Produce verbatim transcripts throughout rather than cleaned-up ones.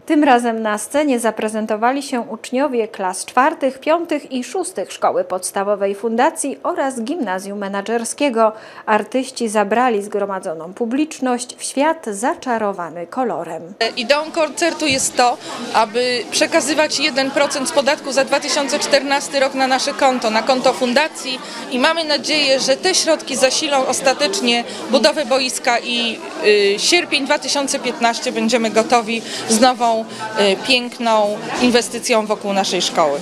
Tym razem na scenie zaprezentowali się uczniowie klas czwartych, piątych i szóstych Szkoły Podstawowej Fundacji oraz Gimnazjum Menedżerskiego. Artyści zabrali zgromadzoną publiczność w świat zaczarowany kolorem. Ideą koncertu jest to, aby przekazywać jeden procent z podatku za dwa tysiące czternasty rok na nasze konto, na konto fundacji, i mamy nadzieję, że te środki zasilą ostatecznie budowę boiska i y, sierpień dwa tysiące piętnasty będziemy gotowi z nową piękną inwestycją wokół naszej szkoły.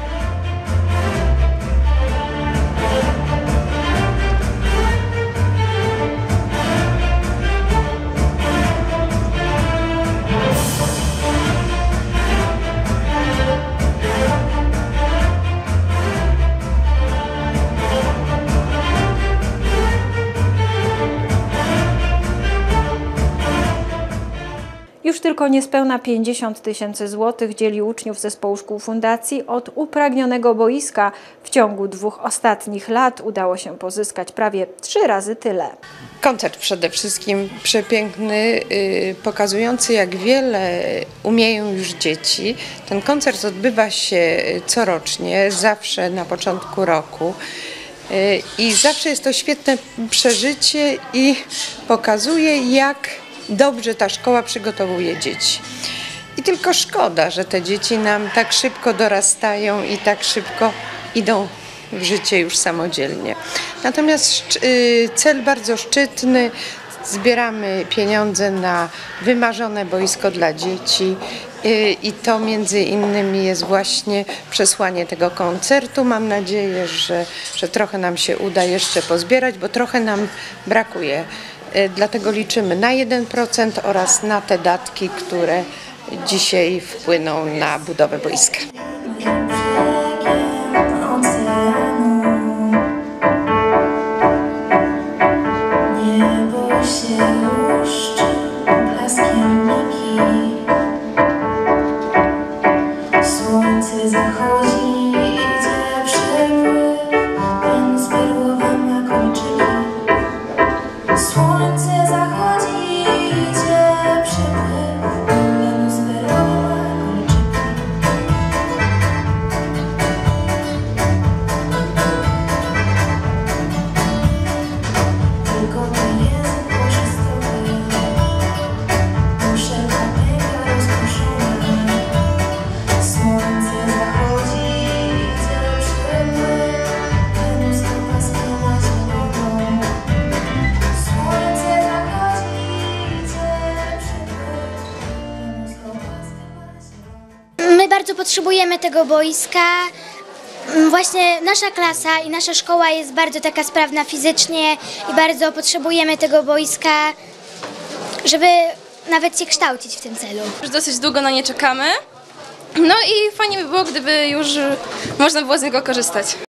Już tylko niespełna pięćdziesiąt tysięcy złotych dzieli uczniów zespołu szkół fundacji od upragnionego boiska. W ciągu dwóch ostatnich lat udało się pozyskać prawie trzy razy tyle. Koncert przede wszystkim przepiękny, yy, pokazujący, jak wiele umieją już dzieci. Ten koncert odbywa się corocznie, zawsze na początku roku. Yy, I zawsze jest to świetne przeżycie i pokazuje, jak dobrze ta szkoła przygotowuje dzieci. I tylko szkoda, że te dzieci nam tak szybko dorastają i tak szybko idą w życie już samodzielnie. Natomiast cel bardzo szczytny. Zbieramy pieniądze na wymarzone boisko dla dzieci i to między innymi jest właśnie przesłanie tego koncertu. Mam nadzieję, że, że trochę nam się uda jeszcze pozbierać, bo trochę nam brakuje. Dlatego liczymy na jeden procent oraz na te datki, które dzisiaj wpłyną na budowę boiska. Słońce zachodzi. Słońce zachodzi, idzie przepływ, Wenus perłowa kolczyki. Tylko ten język poczysty, muszelka pęka rozproszona. Słońce zachodzi, idzie przepływ, Wenus do paski na zieloną. My bardzo potrzebujemy tego boiska. Właśnie nasza klasa i nasza szkoła jest bardzo taka sprawna fizycznie i bardzo potrzebujemy tego boiska, żeby nawet się kształcić w tym celu. Już dosyć długo na nie czekamy. No i fajnie by było, gdyby już można było z niego korzystać.